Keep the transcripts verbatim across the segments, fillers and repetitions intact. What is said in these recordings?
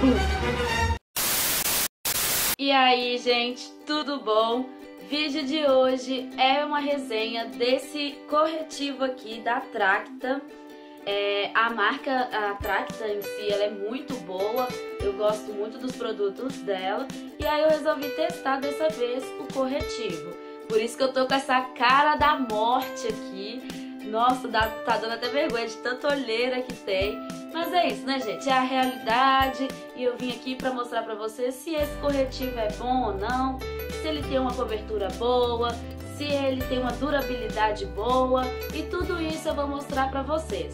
E aí, gente, tudo bom? Vídeo de hoje é uma resenha desse corretivo aqui da Tracta. É, a marca a Tracta em si, ela é muito boa, eu gosto muito dos produtos dela. E aí eu resolvi testar dessa vez o corretivo. Por isso que eu tô com essa cara da morte aqui. Nossa, dá, tá dando até vergonha de tanta olheira que tem. Mas é isso, né, gente? É a realidade. E eu vim aqui pra mostrar pra vocês se esse corretivo é bom ou não, se ele tem uma cobertura boa, se ele tem uma durabilidade boa. E tudo isso eu vou mostrar pra vocês.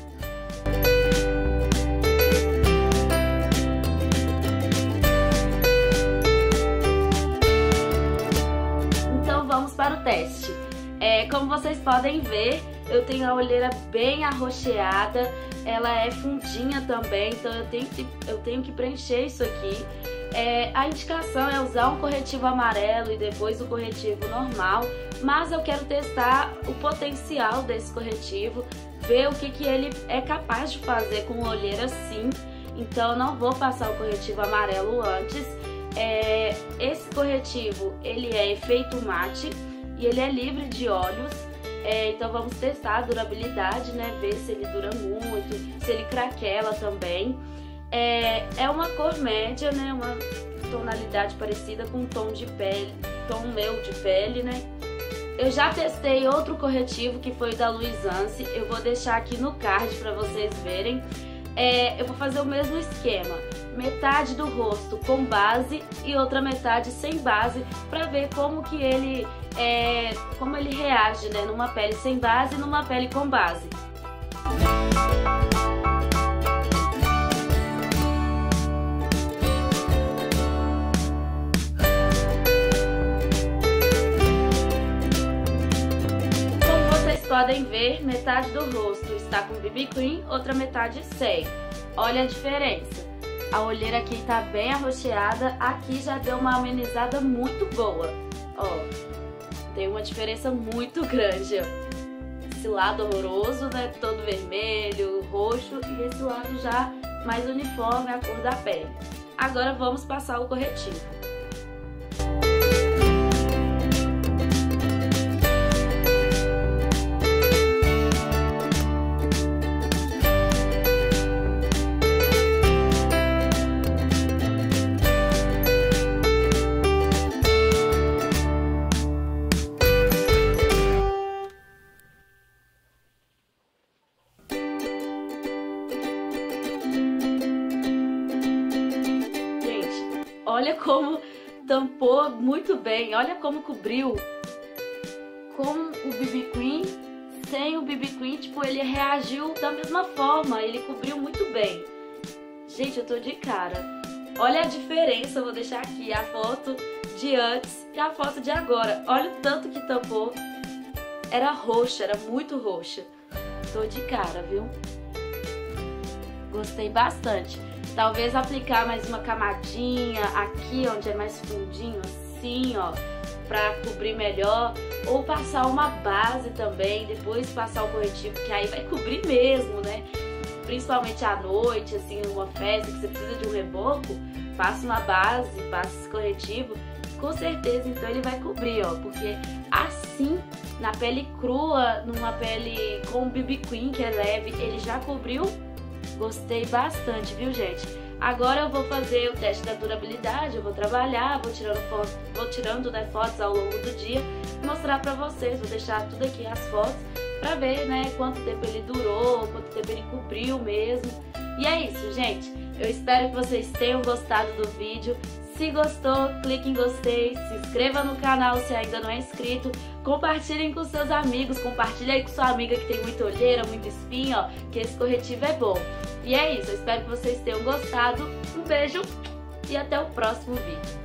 Então vamos para o teste. É, como vocês podem ver, eu tenho a olheira bem arroxeada, ela é fundinha também, então eu tenho que, eu tenho que preencher isso aqui. É, a indicação é usar um corretivo amarelo e depois o corretivo normal, mas eu quero testar o potencial desse corretivo, ver o que, que ele é capaz de fazer com olheira assim. Então eu não vou passar o corretivo amarelo antes. É, esse corretivo ele é efeito mate e ele é livre de óleos. É, então vamos testar a durabilidade, né? Ver se ele dura muito, se ele craquela também. É, é uma cor média, né? Uma tonalidade parecida com o tom de pele, tom meu de pele, né? Eu já testei outro corretivo que foi o da Luisance. Eu vou deixar aqui no card para vocês verem. É, eu vou fazer o mesmo esquema, metade do rosto com base e outra metade sem base, para ver como que ele é, como ele reage, né, numa pele sem base e numa pele com base. Podem ver, metade do rosto está com B B Cream, outra metade sem. Olha a diferença. A olheira aqui tá bem arroxeada, aqui já deu uma amenizada muito boa. Ó, tem uma diferença muito grande, ó. Esse lado horroroso, né, todo vermelho, roxo, e esse lado já mais uniforme, a cor da pele. Agora vamos passar o corretivo. Olha como tampou muito bem, olha como cobriu com o B B Cream. Sem o B B Cream, tipo, ele reagiu da mesma forma, ele cobriu muito bem. Gente, eu tô de cara. Olha a diferença, eu vou deixar aqui a foto de antes e a foto de agora. Olha o tanto que tampou. Era roxa, era muito roxa. Tô de cara, viu? Gostei bastante. Talvez aplicar mais uma camadinha aqui, onde é mais fundinho, assim, ó, pra cobrir melhor. Ou passar uma base também, depois passar o corretivo, que aí vai cobrir mesmo, né? Principalmente à noite, assim, numa festa que você precisa de um reboco, passa uma base, passa esse corretivo, com certeza, então ele vai cobrir, ó. Porque assim, na pele crua, numa pele com B B Cream, que é leve, ele já cobriu. Gostei bastante, viu, gente? Agora eu vou fazer o teste da durabilidade, eu vou trabalhar, vou tirando, foto, vou tirando né, fotos ao longo do dia e mostrar pra vocês. Vou deixar tudo aqui, as fotos, pra ver, né, quanto tempo ele durou, quanto tempo ele cobriu mesmo. E é isso, gente. Eu espero que vocês tenham gostado do vídeo. Se gostou, clique em gostei, se inscreva no canal se ainda não é inscrito, compartilhem com seus amigos, compartilhe aí com sua amiga que tem muita olheira, muita espinha, ó, que esse corretivo é bom. E é isso, eu espero que vocês tenham gostado, um beijo e até o próximo vídeo.